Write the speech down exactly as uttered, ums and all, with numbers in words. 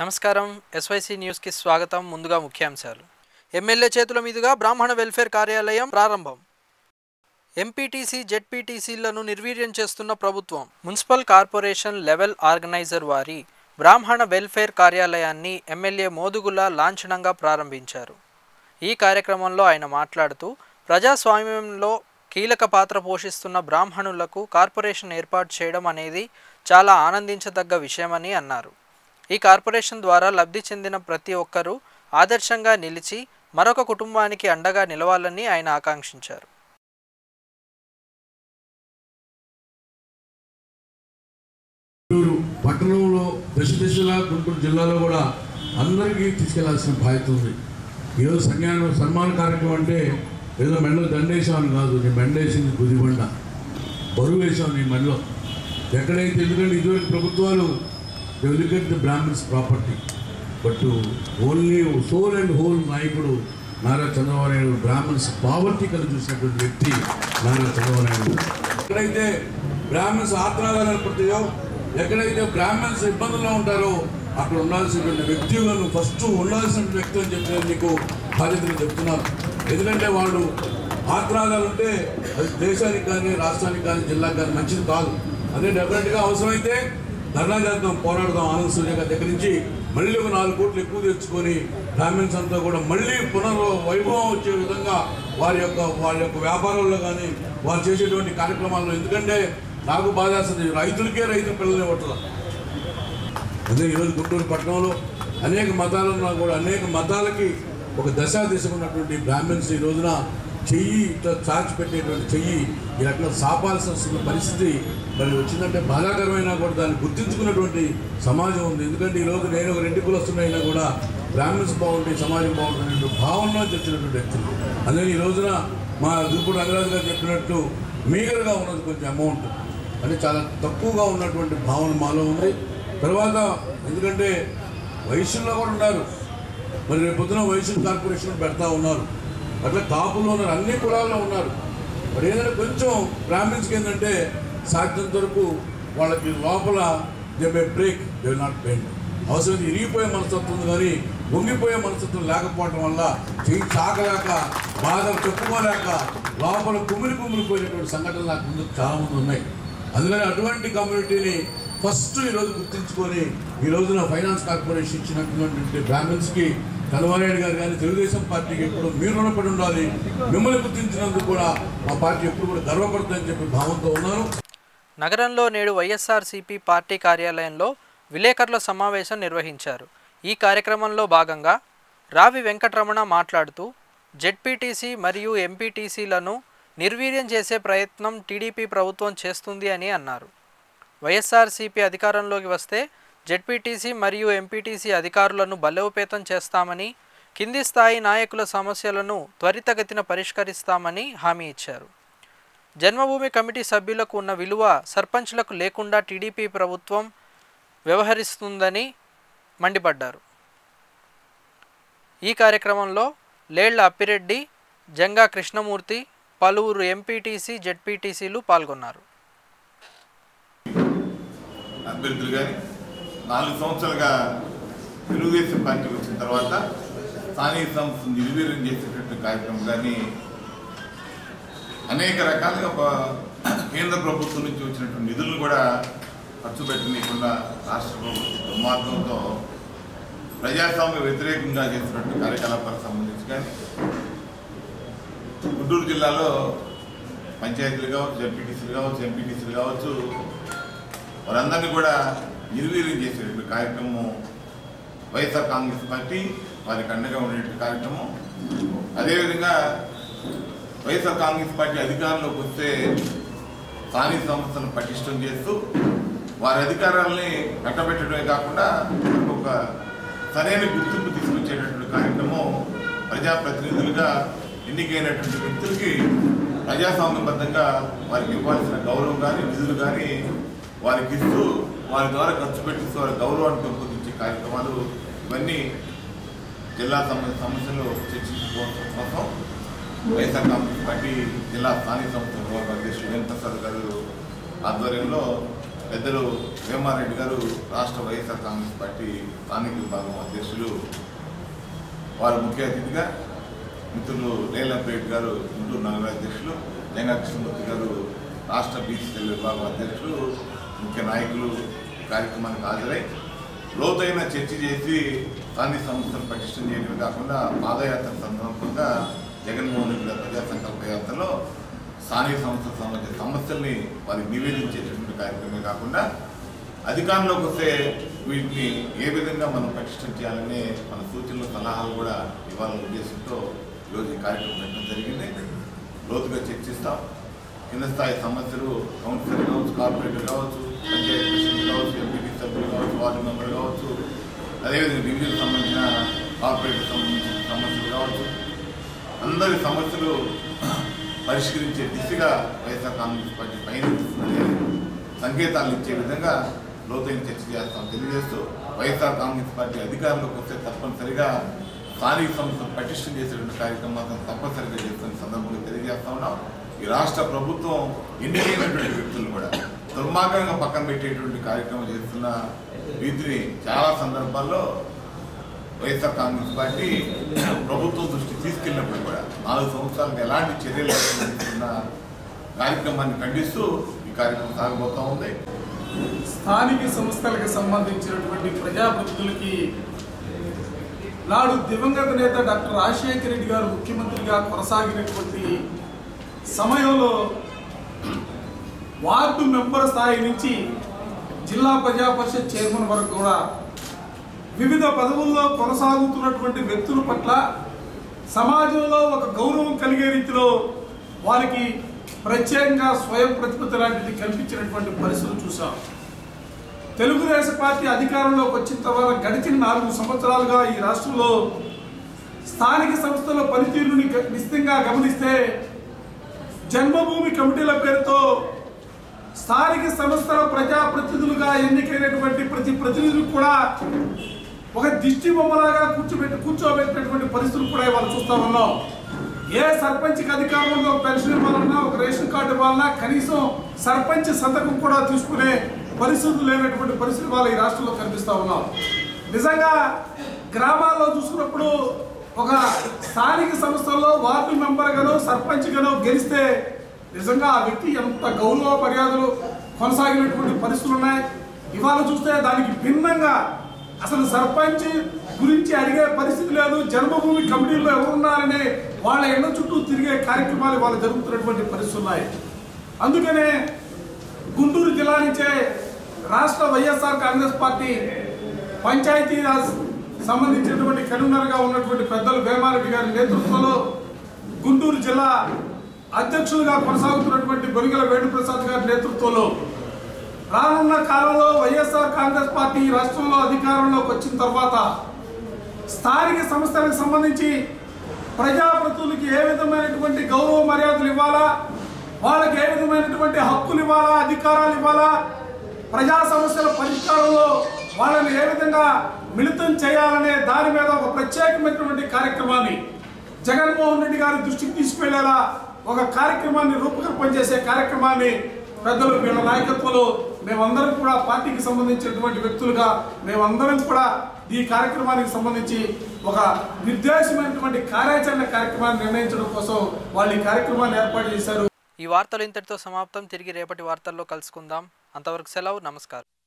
నమస్కారం SYC news కి స్వాగతం. ముందుగా ముఖ్యాంశాలు. ఎమ్మెల్యే చేతుల మీదుగా బ్రాహ్మణ వెల్ఫేర్ కార్యాలయం ప్రారంభం. ఎంపీటీసీ జెడ్పీటీసీలను నిర్వీర్యం చేస్తున్న ప్రభుత్వం. మున్సిపల్ కార్పొరేషన్ లెవెల్ ఆర్గనైజర్ వారి బ్రాహ్మణ వెల్ఫేర్ కార్యాలయాన్ని ఎమ్మెల్యే మోదుగుల లాంఛనంగా ప్రారంభించారు. ఈ కార్యక్రమంలో ఆయన మాట్లాడుతూ ప్రజాస్వామ్యంలో కీలక పాత్ర పోషిస్తున్న బ్రాహ్మణులకు కార్పొరేషన్ ఏర్పాటు చేయడం అనేది చాలా ఆనందించదగ్గ విషయమని అన్నారు. ఈ కార్పొరేషన్ ద్వారా లబ్ధి చెందిన ప్రతి ఒక్కరూ ఆదర్శంగా నిలిచి మరొక కుటుంబానికి అండగా నిలవాలని ఆయన ఆకాంక్షించారు. గుంటూరు పట్టణంలో దశ దిశలా గుంటూరు జిల్లాలో కూడా అందరికీ తీసుకెళ్లాల్సిన బాధ్యత ఉంది. ఈరోజు సంజ్ఞానం సన్మాన కార్యక్రమం అంటే ఏదో మెండలో దండేసామని కాదు, నేను మెండేసింది గుదిబండ బరువు వేసాను నీ మెండలో ఎక్కడైతే. ఎందుకంటే ఇదివరకు ప్రభుత్వాలు develop the Brahmins property, but only soul and whole నాయకుడు నారా చంద్రబాబు నాయుడు బ్రాహ్మణ్స్ పావర్టీ కలిసి చూసినటువంటి వ్యక్తి నారా చంద్రబాబు నాయుడు. ఎక్కడైతే బ్రాహ్మణ్స్ ఆత్రాలు ఏర్పడతాయో, ఎక్కడైతే బ్రాహ్మణ్స్ ఇబ్బందుల్లో ఉంటారో అక్కడ ఉండాల్సినటువంటి వ్యక్తులను ఫస్ట్ ఉండాల్సిన వ్యక్తి అని చెప్పి నీకు బాధ్యతలు చెప్తున్నారు. ఎందుకంటే వాళ్ళు ఆత్రాగాలు ఉంటే అది దేశానికి కానీ రాష్ట్రానికి కానీ జిల్లాకి కానీ మంచిది కాదు. అదే డెఫినెట్గా అవసరమైతే ధర్నా చేద్దాం, పోరాడదాం. ఆనంద్ సూర్య గారి దగ్గర నుంచి మళ్ళీ ఒక నాలుగు కోట్లు ఎక్కువ తెచ్చుకొని బ్రాహ్మణ్స్ అంతా కూడా మళ్ళీ పునర్ వైభవం వచ్చే విధంగా వారి యొక్క వాళ్ళ యొక్క వ్యాపారంలో కానీ వారు చేసేటువంటి కార్యక్రమాల్లో. ఎందుకంటే నాకు బాధ వేస్తుంది, రైతులకే రైతు పిల్లలు ఇవ్వట్లేదు. అదే ఈరోజు గుంటూరు పట్టణంలో అనేక మతాలు ఉన్నా కూడా అనేక మతాలకి ఒక దశా దిశ ఉన్నటువంటి బ్రాహ్మణ్స్ ఈ రోజున చెయ్యి ఇట్లా చాచి పెట్టేటువంటి చెయ్యి ఈ రకంగా సాపాల్సిన పరిస్థితి మరి వచ్చిందంటే బాధాకరమైనా కూడా దాన్ని గుర్తించుకున్నటువంటి సమాజం ఉంది. ఎందుకంటే ఈరోజు నేను ఒక రెండు కులస్తున్నైనా కూడా బ్రాహ్మణ్స్ బాగుంటే సమాజం బాగుంటుంది భావనలో వచ్చినటువంటి వ్యక్తులు. అందుకని ఈ రోజున మా దుర్పుడు రంగరాజు గారు చెప్పినట్టు మీగలుగా ఉన్నది కొంచెం అమౌంట్ అంటే చాలా తక్కువగా ఉన్నటువంటి భావన మాలో ఉంది. తర్వాత ఎందుకంటే వయసుల్లో కూడా ఉన్నారు, మరి రేపు పొద్దున వయసు కార్పొరేషన్ పెడతా ఉన్నారు, అట్లా కాపుల్లో ఉన్నారు, అన్ని కులాల్లో ఉన్నారు. మరి ఏదైనా కొంచెం బ్రాహ్మణ్స్కి ఏంటంటే సాధ్యంత వరకు వాళ్ళకి లోపల they may break, they will not bend. అవసరం ఇరిగిపోయే మనస్తత్వం ఉంది, కానీ వంగిపోయే మనస్తత్వం లేకపోవడం వల్ల చెయ్యి చాకలేక బాధ చెప్పుకోలేక లోపల కుమిలి కుమిలిపోయినటువంటి సంఘటనలు నాకు ముందు చాలామంది ఉన్నాయి. అందుకని అటువంటి కమ్యూనిటీని ఫస్ట్ ఈరోజు గుర్తించుకొని ఈ రోజున ఫైనాన్స్ కార్పొరేషన్ ఇచ్చినటువంటి బ్రాహ్మణ్స్కి చంద్రబాబు గారు కానీ తెలుగుదేశం పార్టీకి ఎప్పుడు మీరు రుణపడి ఉండాలి, మిమ్మల్ని గుర్తించినందుకు కూడా మా పార్టీ ఎప్పుడు కూడా గర్వపడుతుందని చెప్పి భావంతో ఉన్నాను. నగరంలో నేడు వైఎస్ఆర్సీపీ పార్టీ కార్యాలయంలో విలేకరుల సమావేశం నిర్వహించారు. ఈ కార్యక్రమంలో భాగంగా రావి వెంకటరమణ మాట్లాడుతూ జెడ్పీటీసీ మరియు ఎంపీటీసీలను నిర్వీర్యం చేసే ప్రయత్నం టీడీపీ ప్రభుత్వం చేస్తుంది అని అన్నారు. వైఎస్ఆర్సీపీ అధికారంలోకి వస్తే జెడ్పీటీసీ మరియు ఎంపీటీసీ అధికారులను బలోపేతం చేస్తామని, కింది స్థాయి నాయకుల సమస్యలను త్వరితగతిన పరిష్కరిస్తామని హామీ ఇచ్చారు. జన్మభూమి కమిటీ సభ్యులకు ఉన్న విలువ సర్పంచ్లకు లేకుండా టీడీపీ ప్రభుత్వం వ్యవహరిస్తుందని మండిపడ్డారు. ఈ కార్యక్రమంలో లేళ్ల అప్పిరెడ్డి, జంగా కృష్ణమూర్తి, పలువురు ఎంపీటీసీ జెడ్పీటీసీలు పాల్గొన్నారు. అభ్యర్థులు కానీ నాలుగు సంవత్సరాలుగా తెలుగుదేశం పార్టీ వచ్చిన తర్వాత స్థానిక సంస్థను నిర్వీర్యం చేసేటటువంటి కార్యక్రమం కానీ అనేక రకాలుగా కేంద్ర ప్రభుత్వం నుంచి వచ్చినటువంటి నిధులను కూడా ఖర్చు పెట్టనీయకుండా రాష్ట్ర ప్రభుత్వం దుర్మార్గంతో ప్రజాస్వామ్య వ్యతిరేకంగా చేసినటువంటి కార్యకలాపాలకు సంబంధించి కానీ గుంటూరు జిల్లాలో పంచాయతీలు కావచ్చు, జెడ్పీటీసీలు కావచ్చు, ఎంపీటీసీలు కావచ్చు, వారందరినీ కూడా నిర్వీర్యం చేసేటువంటి కార్యక్రమం వైఎస్ఆర్ కాంగ్రెస్ పార్టీ వారికి అండగా ఉండేటువంటి కార్యక్రమం. అదేవిధంగా వైఎస్ఆర్ కాంగ్రెస్ పార్టీ అధికారంలోకి వస్తే స్థానిక సంస్థలను పటిష్టం చేస్తూ వారి అధికారాలని కట్టబెట్టడమే కాకుండా ఒక సరైన గుర్తింపు తీసుకొచ్చేటటువంటి కార్యక్రమం ప్రజాప్రతినిధులుగా ఎన్నికైనటువంటి వ్యక్తులకి ప్రజాస్వామ్యబద్ధంగా వారికి ఇవ్వాల్సిన గౌరవం కానీ నిధులు కానీ వారికి ఇస్తూ వారి ద్వారా ఖర్చు పెట్టిస్తూ వారి గౌరవాన్ని పెంపొందించే కార్యక్రమాలు ఇవన్నీ జిల్లా సమస్యలు చర్చించుకోవడం కోసం వైఎస్ఆర్ కాంగ్రెస్ పార్టీ జిల్లా స్థానిక సంస్థల అధ్యక్షుడు వేణుప్రసాద్ గారు ఆధ్వర్యంలో పెద్దలు వేమారెడ్డి గారు రాష్ట్ర వైఎస్ఆర్ కాంగ్రెస్ పార్టీ స్థానిక విభాగం అధ్యక్షులు, వారు ముఖ్య అతిథిగా మిత్రులు లేలంపేట్ గారు గుంటూరు నగర అధ్యక్షులు, జంగా కృష్ణమూర్తి గారు రాష్ట్ర బీసీఎల్ విభాగం అధ్యక్షులు, ముఖ్య నాయకులు కార్యక్రమానికి హాజరై లోతైన చర్చ చేసి స్థానిక సంస్థలు పటిష్టం చేయడమే కాకుండా పాదయాత్ర సందర్భంగా జగన్మోహన్ రెడ్డి గారి ప్రజా సంకల్ప యాత్రలో స్థానిక సంస్థలకు సంబంధించిన సమస్యల్ని వారికి నివేదించేటటువంటి కార్యక్రమమే కాకుండా అధికారంలోకి వస్తే వీటిని ఏ విధంగా మనం పటిష్టం చేయాలనే మన సూచనలు సలహాలు కూడా ఇవ్వాలనే ఉద్దేశంతో ఈరోజు ఈ కార్యక్రమం పెట్టడం జరిగింది. లోతుగా చర్చిస్తాం. కింద స్థాయి సమస్యలు కౌన్సిలర్ కావచ్చు, కార్పొరేటర్ కావచ్చు, పంచాయతీ ప్రెసిడెంట్ కావచ్చు, ఎంపీటీ సభ్యులు కావచ్చు, వార్డు మెంబర్ కావచ్చు, అదేవిధంగా డివిజన్ సంబంధించిన కార్పొరేటర్ సంబంధించిన సమస్యలు కావచ్చు, అందరి సమస్యలు పరిష్కరించే దిశగా వైఎస్ఆర్ కాంగ్రెస్ పార్టీ పయనిస్తుందనే సంకేతాలు ఇచ్చే విధంగా లోతైన చర్చ చేస్తాం తెలియజేస్తూ, వైఎస్ఆర్ కాంగ్రెస్ పార్టీ అధికారంలోకి వస్తే తప్పనిసరిగా స్థానిక సంస్థలు పటిష్టం చేసేటువంటి కార్యక్రమాలను తప్పనిసరిగా చేస్తున్న సందర్భంగా తెలియజేస్తా ఉన్నాం. ఈ రాష్ట్ర ప్రభుత్వం ఎన్నికైనటువంటి వ్యక్తులు కూడా దుర్మార్గంగా పక్కన పెట్టేటువంటి కార్యక్రమం చేస్తున్న రీతిని చాలా సందర్భాల్లో వైఎస్ఆర్ కాంగ్రెస్ పార్టీ ప్రభుత్వం దృష్టి తీసుకెళ్ళినప్పుడు కూడా నాలుగు సంవత్సరాలకు ఎలాంటి చర్యలు తీసుకున్న కార్యక్రమాన్ని ఖండిస్తూ ఈ కార్యక్రమం సాగబోతూ ఉంది. స్థానిక సంస్థలకు సంబంధించినటువంటి ప్రజాప్రతినిధులకి నాడు దివంగత నేత డాక్టర్ రాజశేఖర రెడ్డి గారు ముఖ్యమంత్రిగా కొనసాగినటువంటి సమయంలో వార్డు మెంబర్ స్థాయి నుంచి జిల్లా ప్రజా పరిషత్ చైర్మన్ వరకు కూడా వివిధ పదవుల్లో కొనసాగుతున్నటువంటి వ్యక్తుల పట్ల సమాజంలో ఒక గౌరవం కలిగే రీతిలో వారికి ప్రత్యేకంగా స్వయం ప్రతిపత్తి లాంటిది కల్పించినటువంటి పరిస్థితులు చూసాం. తెలుగుదేశం పార్టీ అధికారంలోకి వచ్చిన తర్వాత గడిచిన నాలుగు సంవత్సరాలుగా ఈ రాష్ట్రంలో స్థానిక సంస్థల పనితీరుని నిశ్చితంగా గమనిస్తే జన్మభూమి కమిటీల పేరుతో స్థానిక సంస్థల ప్రజాప్రతినిధులుగా ఎన్నికైనటువంటి ప్రతి ప్రతినిధులు కూడా ఒక దిష్టి బొమ్మలాగా కూర్చోబెట్టి కూర్చోబెట్టినటువంటి పరిస్థితులు కూడా ఇవాళ చూస్తా ఉన్నాం. ఏ సర్పంచ్కి అధికారంలో ఒక పెన్షన్ ఇవ్వాలన్నా, ఒక రేషన్ కార్డు ఇవ్వాలన్నా కనీసం సర్పంచ్ సంతకం కూడా తీసుకునే పరిస్థితులు లేనటువంటి పరిస్థితులు వాళ్ళ ఈ రాష్ట్రంలో కనిపిస్తూ ఉన్నాం. నిజంగా గ్రామాల్లో చూసుకున్నప్పుడు ఒక స్థానిక సంస్థల్లో వార్డు మెంబర్ గానో సర్పంచ్ గానో గెలిస్తే నిజంగా ఆ వ్యక్తి ఎంత గౌరవ మర్యాదలు కొనసాగినటువంటి పరిస్థితులు ఉన్నాయి. ఇవాళ చూస్తే దానికి భిన్నంగా అసలు సర్పంచ్ గురించి అడిగే పరిస్థితి లేదు. జన్మభూమి కమిటీల్లో ఎవరున్నారనే వాళ్ళ ఎన్న చుట్టూ తిరిగే కార్యక్రమాలు వాళ్ళు జరుగుతున్నటువంటి పరిస్థితులు ఉన్నాయి. అందుకనే గుంటూరు జిల్లా నుంచే రాష్ట్ర వైఎస్ఆర్ కాంగ్రెస్ పార్టీ పంచాయతీరాజ్ సంబంధించినటువంటి కన్వీనర్గా ఉన్నటువంటి పెద్దలు వేమారెడ్డి గారి నేతృత్వంలో గుంటూరు జిల్లా అధ్యక్షులుగా కొనసాగుతున్నటువంటి బొరిగెల వేణుప్రసాద్ గారి నేతృత్వంలో రానున్న కాలంలో వైఎస్ఆర్ కాంగ్రెస్ పార్టీ రాష్ట్రంలో అధికారంలోకి వచ్చిన తర్వాత స్థానిక సంస్థలకు సంబంధించి ప్రజాప్రతినిధులకి ఏ విధమైనటువంటి గౌరవ మర్యాదలు ఇవ్వాలా, వాళ్ళకి ఏ విధమైనటువంటి హక్కులు ఇవ్వాలా, అధికారాలు ఇవ్వాలా, ప్రజా సమస్యల పరిష్కారంలో వాళ్ళని ఏ విధంగా మిళితం చేయాలనే దాని మీద ఒక ప్రత్యేకమైనటువంటి కార్యక్రమాన్ని జగన్మోహన్ రెడ్డి గారి దృష్టికి తీసుకువెళ్లేలా ఒక కార్యక్రమాన్ని రూపకల్పన చేసే కార్యక్రమాన్ని పెద్దలు వీళ్ళ నాయకత్వంలో మేమందరం కూడా పార్టీకి సంబంధించినటువంటి వ్యక్తులుగా మేమందరం కూడా ఈ కార్యక్రమానికి సంబంధించి ఒక నిర్దేశమైనటువంటి కార్యాచరణ కార్యక్రమాన్ని నిర్ణయించడం కోసం వాళ్ళు ఈ కార్యక్రమాన్ని ఏర్పాటు చేశారు. ఈ వార్తలు ఇంతటితో సమాప్తం. తిరిగి రేపటి వార్తల్లో కలుసుకుందాం. అంతవరకు సెలవు. నమస్కారం.